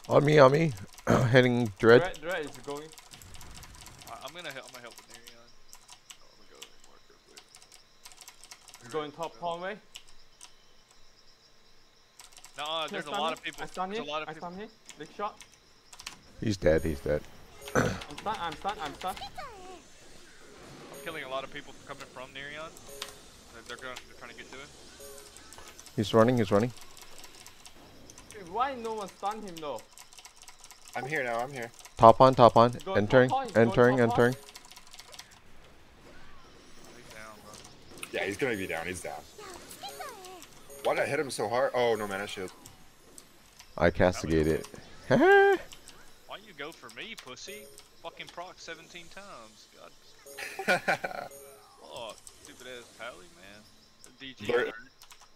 On me. Heading dread. Dread is going. I'm gonna help with Nereon. Oh, I'm gonna go and mark real quick. He's going top hallway. No, there's a lot of people. I stun There's him. a lot of I people. stun him. Big shot. He's dead. I'm stunned. I'm stunned. I'm killing a lot of people coming from Nereon. They're trying to get to him. He's running. Why no one stun him though? I'm here now. I'm here. Top on. Going Entering. top hall, he's going Entering. top hall. Oh, he's down, bro. Yeah, he's gonna be down. He's down. Why did I hit him so hard? Oh, no mana shield. I castigated. Why you go for me, pussy? Fucking proc 17 times. God. Oh, stupid ass Pally, man. DG.